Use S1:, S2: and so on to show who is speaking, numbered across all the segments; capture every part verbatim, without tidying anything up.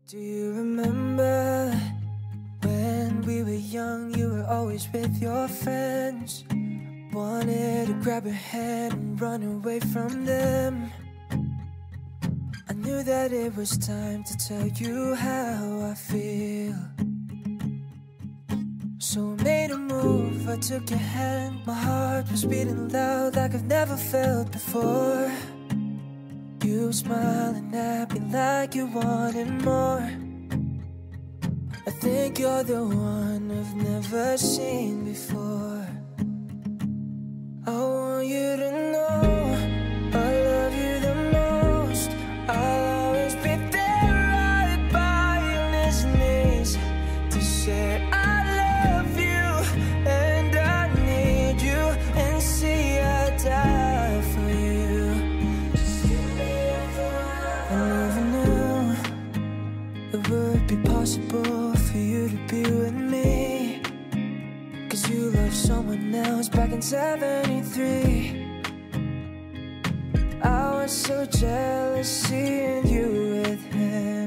S1: Do you remember when we were young, you were always with your friends? Wanted to grab your hand and run away from them. I knew that it was time to tell you how I feel. So I made a move, I took your hand. My heart was beating loud like I've never felt before. You smiling at me like you wanted more. I think you're the one I've never seen before. I want you to know I love you the most. I'll always be there right by your knees to say I love you and I need you, and see I die for you. I never knew it would be possible for you to be with me, 'cause you loved someone else back in seventy-three. I was so jealous seeing you with him.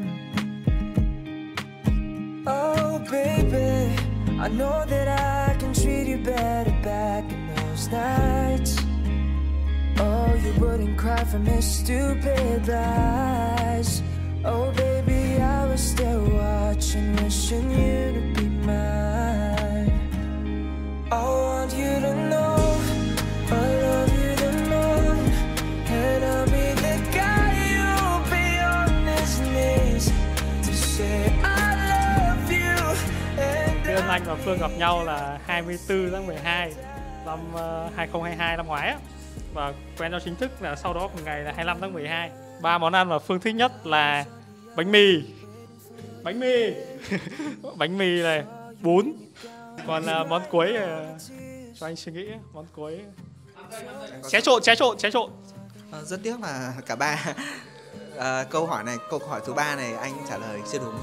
S1: Oh baby, I know that I can treat you better back in those nights. Oh, you wouldn't cry from his stupid lies. Oh baby, I was there watching, wishing you to be mine. I want you to know I love you the most, and I'll be the guy you'll be on his knees to say I love you.
S2: Anh Anh và Phương gặp nhau là hai mươi tư tháng mười hai năm hai không hai hai năm ngoái á, và quen nhau chính thức là sau đó một ngày là hai mươi lăm tháng mười hai. Ba món ăn mà Phương thích nhất là bánh mì, bánh mì, bánh mì này, bún. Còn uh, món cuối uh, cho anh suy nghĩ món cuối. Ché trộn, ché trộn, ché trộn.
S3: À, rất tiếc là cả ba à, câu hỏi này, câu hỏi thứ ba này anh trả lời chưa đúng.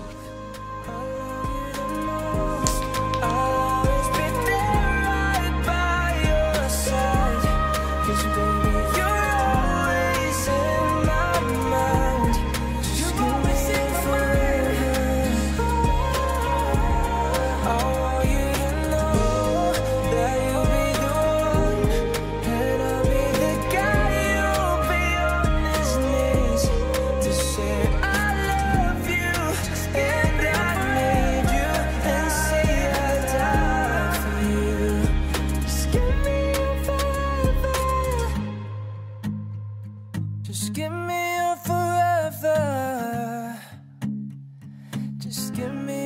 S3: Just give me your forever. Just give me